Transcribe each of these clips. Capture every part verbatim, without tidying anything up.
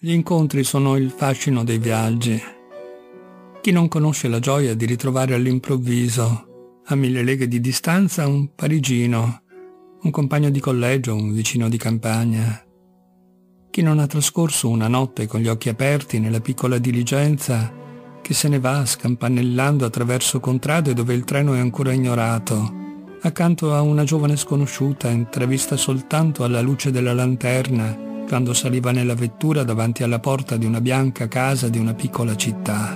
Gli incontri sono il fascino dei viaggi. Chi non conosce la gioia di ritrovare all'improvviso, a mille leghe di distanza, un parigino, un compagno di collegio, un vicino di campagna? Chi non ha trascorso una notte con gli occhi aperti nella piccola diligenza che se ne va scampanellando attraverso contrade dove il treno è ancora ignorato, accanto a una giovane sconosciuta intravista soltanto alla luce della lanterna quando saliva nella vettura davanti alla porta di una bianca casa di una piccola città.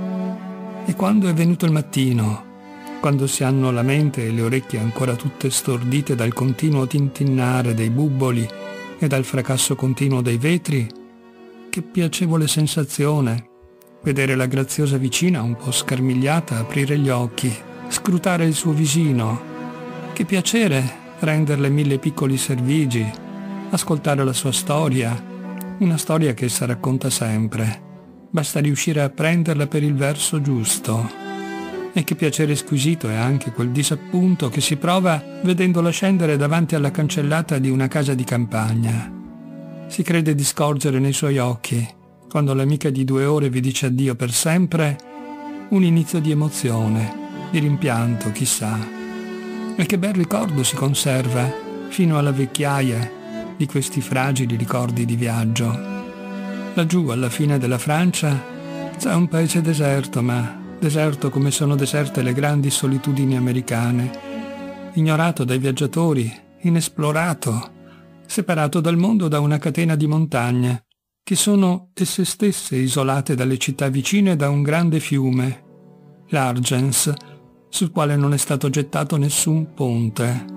E quando è venuto il mattino, quando si hanno la mente e le orecchie ancora tutte stordite dal continuo tintinnare dei bubboli e dal fracasso continuo dei vetri, che piacevole sensazione vedere la graziosa vicina un po' scarmigliata aprire gli occhi, scrutare il suo visino. Che piacere renderle mille piccoli servigi, ascoltare la sua storia, una storia che essa racconta sempre. Basta riuscire a prenderla per il verso giusto. E che piacere squisito è anche quel disappunto che si prova vedendola scendere davanti alla cancellata di una casa di campagna. Si crede di scorgere nei suoi occhi, quando l'amica di due ore vi dice addio per sempre, un inizio di emozione, di rimpianto, chissà. E che bel ricordo si conserva, fino alla vecchiaia, di questi fragili ricordi di viaggio. Laggiù, alla fine della Francia, c'è un paese deserto, ma deserto come sono deserte le grandi solitudini americane, ignorato dai viaggiatori, inesplorato, separato dal mondo da una catena di montagne, che sono esse stesse isolate dalle città vicine da un grande fiume, l'Argens, sul quale non è stato gettato nessun ponte.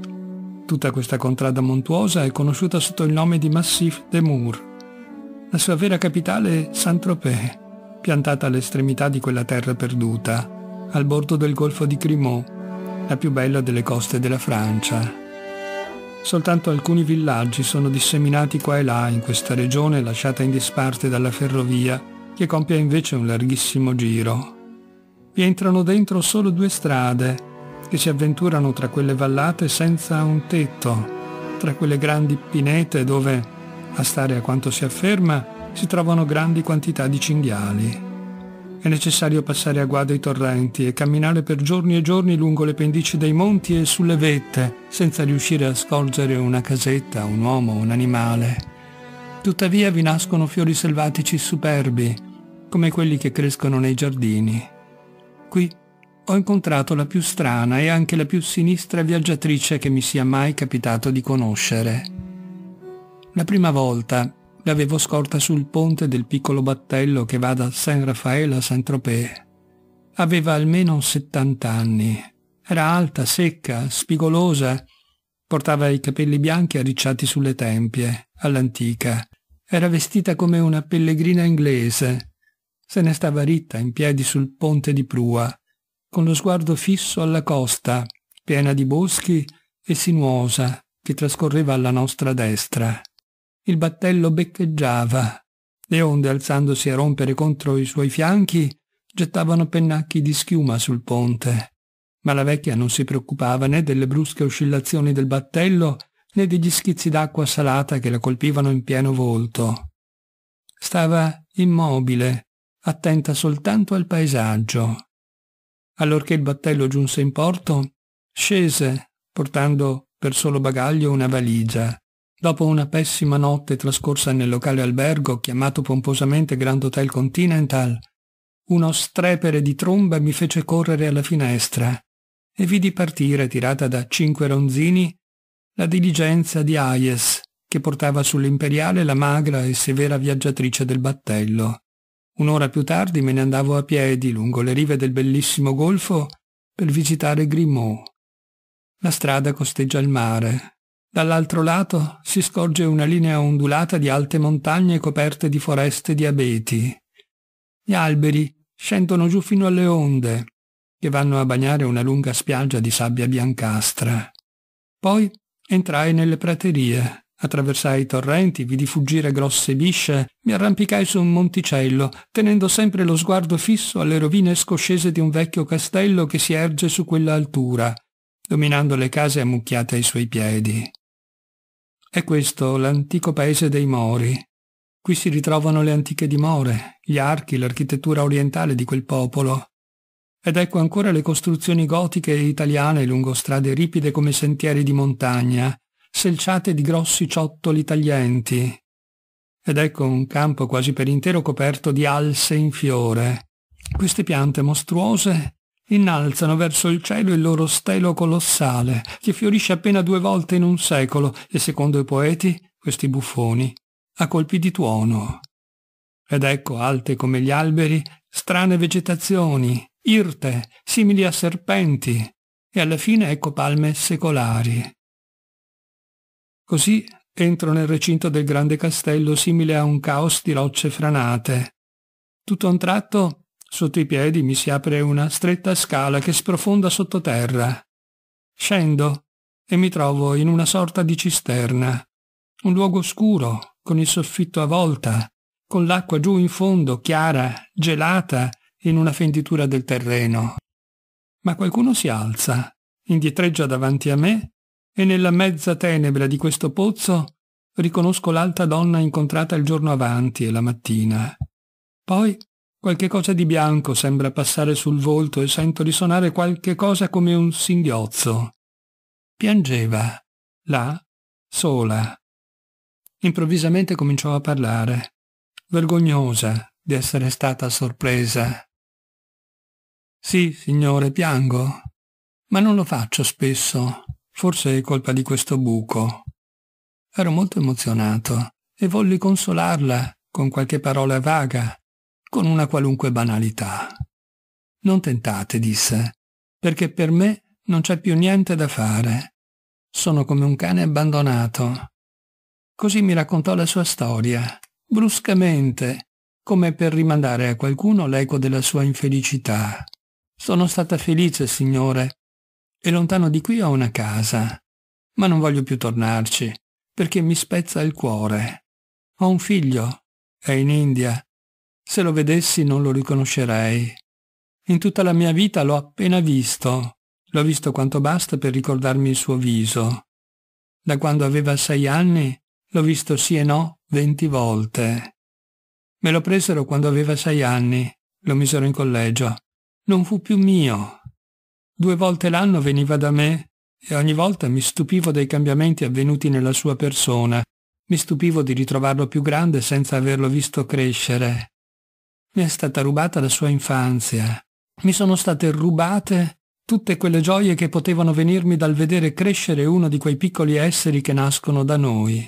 Tutta questa contrada montuosa è conosciuta sotto il nome di Massif des Mours. La sua vera capitale è Saint-Tropez, piantata all'estremità di quella terra perduta, al bordo del golfo di Grimaud, la più bella delle coste della Francia. Soltanto alcuni villaggi sono disseminati qua e là in questa regione lasciata in disparte dalla ferrovia, che compie invece un larghissimo giro. Vi entrano dentro solo due strade, che si avventurano tra quelle vallate senza un tetto, tra quelle grandi pinete dove, a stare a quanto si afferma, si trovano grandi quantità di cinghiali. È necessario passare a guado i torrenti e camminare per giorni e giorni lungo le pendici dei monti e sulle vette, senza riuscire a scorgere una casetta, un uomo, un animale. Tuttavia vi nascono fiori selvatici superbi, come quelli che crescono nei giardini. Qui ho incontrato la più strana e anche la più sinistra viaggiatrice che mi sia mai capitato di conoscere. La prima volta l'avevo scorta sul ponte del piccolo battello che va da Saint-Raphaël a Saint-Tropez. Aveva almeno settanta anni. Era alta, secca, spigolosa. Portava i capelli bianchi arricciati sulle tempie, all'antica. Era vestita come una pellegrina inglese. Se ne stava ritta in piedi sul ponte di prua, con lo sguardo fisso alla costa, piena di boschi e sinuosa, che trascorreva alla nostra destra. Il battello beccheggiava, le onde alzandosi a rompere contro i suoi fianchi gettavano pennacchi di schiuma sul ponte, ma la vecchia non si preoccupava né delle brusche oscillazioni del battello né degli schizzi d'acqua salata che la colpivano in pieno volto. Stava immobile, attenta soltanto al paesaggio. Allorché il battello giunse in porto, scese, portando per solo bagaglio una valigia. Dopo una pessima notte trascorsa nel locale albergo, chiamato pomposamente Grand Hotel Continental, uno strepere di tromba mi fece correre alla finestra e vidi partire, tirata da cinque ronzini, la diligenza di Hayes, che portava sull'imperiale la magra e severa viaggiatrice del battello. Un'ora più tardi me ne andavo a piedi lungo le rive del bellissimo golfo per visitare Grimaud. La strada costeggia il mare. Dall'altro lato si scorge una linea ondulata di alte montagne coperte di foreste di abeti. Gli alberi scendono giù fino alle onde, che vanno a bagnare una lunga spiaggia di sabbia biancastra. Poi entrai nelle praterie, attraversai i torrenti, vidi fuggire grosse bisce, mi arrampicai su un monticello, tenendo sempre lo sguardo fisso alle rovine scoscese di un vecchio castello che si erge su quella altura, dominando le case ammucchiate ai suoi piedi. È questo l'antico paese dei Mori. Qui si ritrovano le antiche dimore, gli archi, l'architettura orientale di quel popolo. Ed ecco ancora le costruzioni gotiche e italiane lungo strade ripide come sentieri di montagna, selciate di grossi ciottoli taglienti. Ed ecco un campo quasi per intero coperto di alse in fiore. Queste piante mostruose innalzano verso il cielo il loro stelo colossale, che fiorisce appena due volte in un secolo e, secondo i poeti, questi buffoni, a colpi di tuono. Ed ecco, alte come gli alberi, strane vegetazioni, irte, simili a serpenti, e alla fine ecco palme secolari. Così entro nel recinto del grande castello simile a un caos di rocce franate. Tutto a un tratto, sotto i piedi mi si apre una stretta scala che sprofonda sottoterra. Scendo e mi trovo in una sorta di cisterna, un luogo scuro, con il soffitto a volta, con l'acqua giù in fondo, chiara, gelata, in una fenditura del terreno. Ma qualcuno si alza, indietreggia davanti a me, e nella mezza tenebra di questo pozzo riconosco l'alta donna incontrata il giorno avanti e la mattina. Poi qualche cosa di bianco sembra passare sul volto e sento risuonare qualche cosa come un singhiozzo. Piangeva, là, sola. Improvvisamente cominciò a parlare, vergognosa di essere stata sorpresa. Sì, signore, piango, ma non lo faccio spesso. Forse è colpa di questo buco. Ero molto emozionato e volli consolarla con qualche parola vaga, con una qualunque banalità. Non tentate, disse, perché per me non c'è più niente da fare. Sono come un cane abbandonato. Così mi raccontò la sua storia, bruscamente, come per rimandare a qualcuno l'eco della sua infelicità. Sono stata felice, signore, e lontano di qui ho una casa, ma non voglio più tornarci, perché mi spezza il cuore. Ho un figlio, è in India. Se lo vedessi non lo riconoscerei. In tutta la mia vita l'ho appena visto, l'ho visto quanto basta per ricordarmi il suo viso. Da quando aveva sei anni l'ho visto sì e no venti volte. Me lo presero quando aveva sei anni, lo misero in collegio. Non fu più mio. Due volte l'anno veniva da me e ogni volta mi stupivo dei cambiamenti avvenuti nella sua persona. Mi stupivo di ritrovarlo più grande senza averlo visto crescere. Mi è stata rubata la sua infanzia. Mi sono state rubate tutte quelle gioie che potevano venirmi dal vedere crescere uno di quei piccoli esseri che nascono da noi.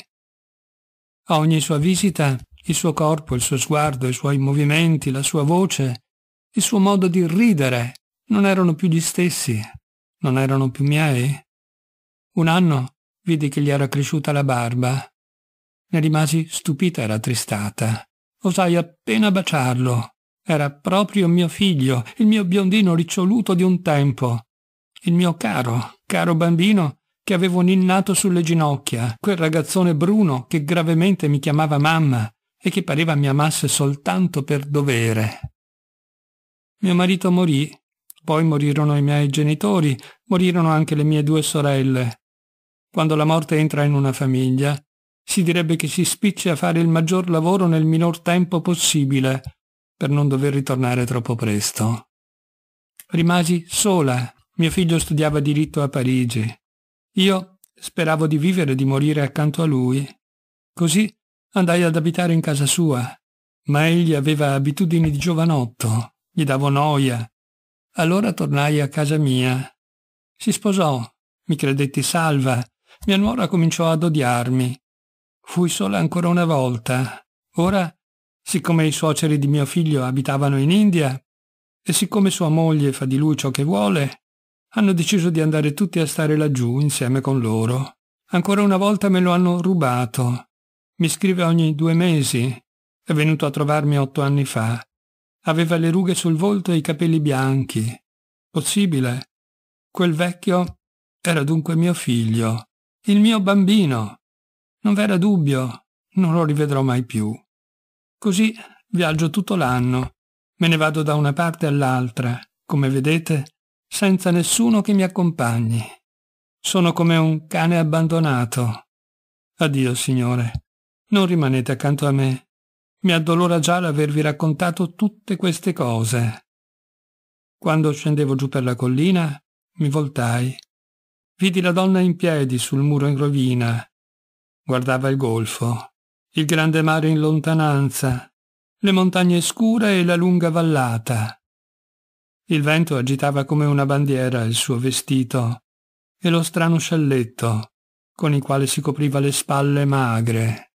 A ogni sua visita, il suo corpo, il suo sguardo, i suoi movimenti, la sua voce, il suo modo di ridere, non erano più gli stessi, non erano più miei. Un anno vidi che gli era cresciuta la barba. Ne rimasi stupita e rattristata. Osai appena baciarlo. Era proprio mio figlio, il mio biondino riccioluto di un tempo. Il mio caro, caro bambino che avevo ninnato sulle ginocchia, quel ragazzone bruno che gravemente mi chiamava mamma e che pareva mi amasse soltanto per dovere. Mio marito morì. Poi morirono i miei genitori, morirono anche le mie due sorelle. Quando la morte entra in una famiglia, si direbbe che si spicci a fare il maggior lavoro nel minor tempo possibile, per non dover ritornare troppo presto. Rimasi sola, mio figlio studiava diritto a Parigi. Io speravo di vivere e di morire accanto a lui. Così andai ad abitare in casa sua, ma egli aveva abitudini di giovanotto, gli davo noia. Allora tornai a casa mia. Si sposò, mi credetti salva, mia nuora cominciò ad odiarmi. Fui sola ancora una volta. Ora, siccome i suoceri di mio figlio abitavano in India, e siccome sua moglie fa di lui ciò che vuole, hanno deciso di andare tutti a stare laggiù insieme con loro. Ancora una volta me lo hanno rubato. Mi scrive ogni due mesi. È venuto a trovarmi otto anni fa. Aveva le rughe sul volto e i capelli bianchi. Possibile? Quel vecchio era dunque mio figlio, il mio bambino. Non v'era dubbio, non lo rivedrò mai più. Così viaggio tutto l'anno, me ne vado da una parte all'altra, come vedete, senza nessuno che mi accompagni. Sono come un cane abbandonato. Addio, signore, non rimanete accanto a me. Mi addolora già l'avervi raccontato tutte queste cose. Quando scendevo giù per la collina, mi voltai. Vidi la donna in piedi sul muro in rovina. Guardava il golfo, il grande mare in lontananza, le montagne scure e la lunga vallata. Il vento agitava come una bandiera il suo vestito e lo strano scialletto con il quale si copriva le spalle magre.